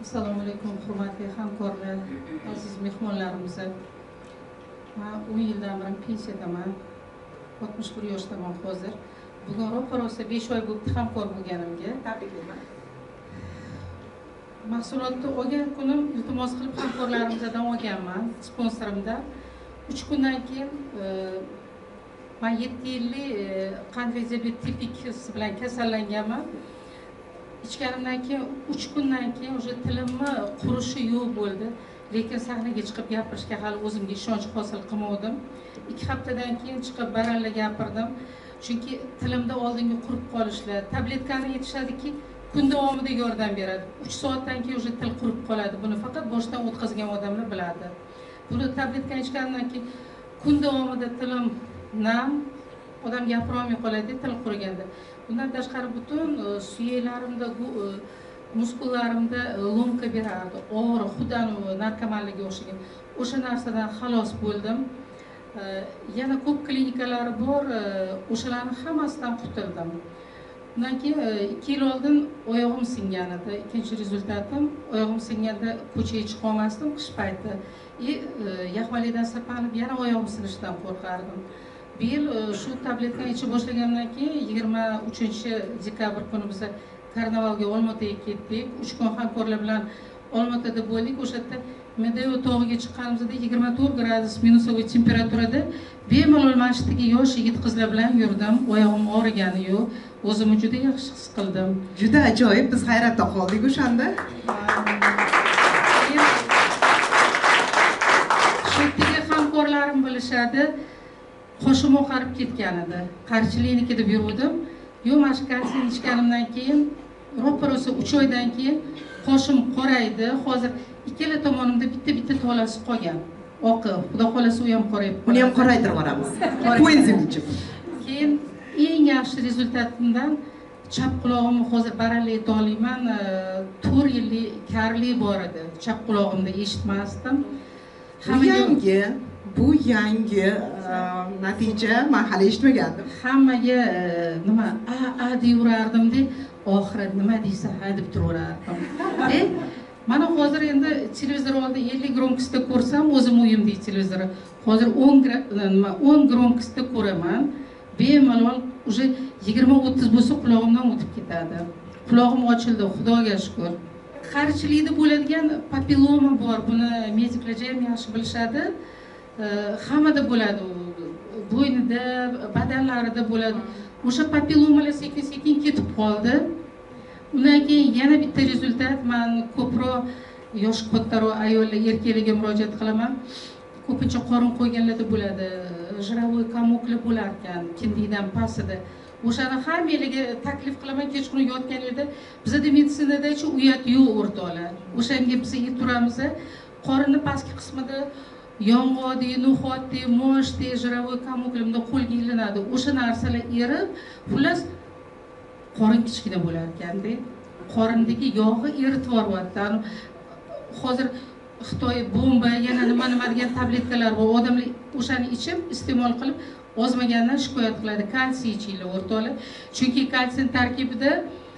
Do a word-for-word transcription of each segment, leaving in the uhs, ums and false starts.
Assalomu alaykum, hurmatli hamkorlar, aziz mehmonlarimiz. Men o'n yildan beri pensiyadaman. oltmish bir yoshdaman hozir. Bugun ro'parosa besh oy bo'libdi hamkor bo'lganimga. Tabriklayman. Mahsulotni olgan kunim iltimos qilib hamkorlarimizdan olganman, sponsorimdan. uch kundan keyin men yetti yillik qand va diabet tip ikkisi bilan kasallanganman. Ichganimdan keyin uch kundan keyin уже tilimni qurishi yo'q bo'ldi. Lekin sahnaga chiqib gapirishga hali o'zimga ishonch hosil qilmadim. ikki haftadan keyin chiqib baralla gapirdim. Chunki tilimda oldingi qurib qolishlar, tabletkani aytishadiki, kun davomida yordam beradi. uch soatdan keyin уже til qurib qoladi. Buni faqat boshdan o'tkazgan odamlar biladi. Buni tabletkani ichgandan keyin kun davomida tilim nam, odam gapira olmay qoladi, til quriganda. Bundan tashqari butun suyaklarimda, muskullarimda lomka berardi, og'riq, xuddan narkomanlarga o'xshagan. O'sha narsadan xalos bo'ldim. Yana ko'p klinikalari bor, o'shalarning hammasidan qutuldim. Undan keyin ikki yil oldin oyog'im singan edi. Ikkinchi rezultatim, oyog'im singanda ko'chaga chiqa olmasdim qish payti. И yaxvalidan sirpanib yana oyog'im sinishidan qo'rqardim. Bu yil shu tabletkani ichib boshlagandan keyin yigirma uchinchi dekabr kuni biz karnavalga Olmaotaga ketdik. uch kun hamkorlar bilan Olmaotada bo'ldik. O'sha yerda Medeo tog'iga chiqqanimizda yigirma to'rt gradus minusovoy temperaturada bemalol mana shu yerga yosh yigit qizlar bilan yurdim. Oyog'im og'rigani yo'q. O'zimni juda yaxshi his qildim. Juda ajoyib, biz hayratda qoldik o'shanda. Shu yerga hamkorlarim bilishadi. Qoshim oqarib ketgan edi. Qarchilikniki deb yurdim. Yo'q, mana shu kalsiy ichganimdan keyin ro'parosa uch oydan keyin qoshim qoraydi. Hozir ikkala tomonimda bitta-bitta tolasi qolgan. Oqib, xudo xolasa u ham qorayib qoladi. Uni ham qoraytirib yuboramiz. Ko'enzim ichib. Keyin eng yaxshi rezultatimdan chap qulog'imni hozir baralla ayta olmayman. to'rt yillik karlik bor edi. Chap qulog'imda eshitmasdim. Bu yangi, bu yangi natija, men hali eshitmagandim. Hammaga nima a a deyurardim-da, oxiri nima deysa ha deb turaverardim. E, mana hozir endi televizor oldida ellik gronkisda ko'rsam, o'zim uyimda televizor. Hozir o'n nima o'n gronkisda ko'raman. Bemalol уже yigirma o'ttiz bo'lsa qulog'imdan o'tib ketadi. Qulog'im ochildi, Xudoga shukr. Qarichilikda bo'ladigan papilloma bor. Buni mediklar ham yaxshi bilishadi. Hammada bo'ladi. Bo'ynida, badanlarida bo'ladi. O'sha papillomalar sekin-sekin ketib qoldi. Undan keyin yana bitta rezultat, men ko'proq yosh kattaroq ayollar, erkaklarga murojaat qilaman. Ko'pincha qorin qo'yganlarda bo'ladi, jirovoy komoklar bo'lar ekan, kindikdan pastida. O'shani hammalarga taklif qilaman, kechqurun yotganingizda bizda meditsinadachi uyat yo'q o'rtoqlar. O'shanga biz turamiz, qorinning pastki qismida yong'oqdek, no'xatdek, mo'shdek, jirovoy komoklar qo'lga ilinadi. O'sha narsalar erib, xullas qorin kichkina bo'lar ekanda. Qorindagi yog'i eritib yuboryapti. Hozir Xitoy bomba, yana nima-nima degan tabletkalar bor. Odamlar o'shani ichib, iste'mol qilib ozmagandan shikoyat qiladi. Kalsiy ichinglar o'rtoqlar. Chunki kalsiy tarkibida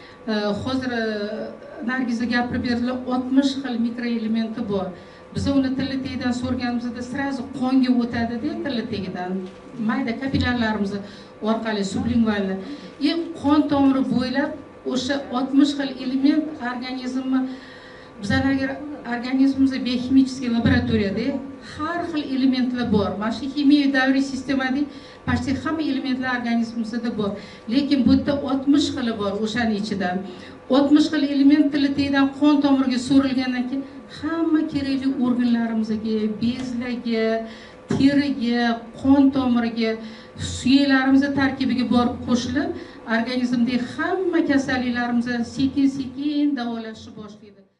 hozir Nargiza gapirib berdilar, oltmish xil mikroelementi bor. Biz uni tilla tagidan so'rganimizda sразу qonga o'tadi-da, tilla tagidan. Mayda kapillarlarimiz orqali sublingualni. И qon tomiri bo'ylab o'sha oltmish xil element organizmni bizlarga organizmimizda bioximический laboratoriyada har xil elementlar bor. Mana shu ximiya davriy sistemada почти hamma elementlar organizmimizda bor. Lekin bu yerda oltmish xili bor o'shaning ichidan. oltmish xil element tilla tagidan qon tomiriga so'rilgandan keyin hamma kerakli organlarimizga, bezlarga, teriga, qon tomiriga, suyaklarimiz tarkibiga borib qo'shilib, organizmdagi hamma kasalliklarimizni sekin-sekin davolashni boshlaydi.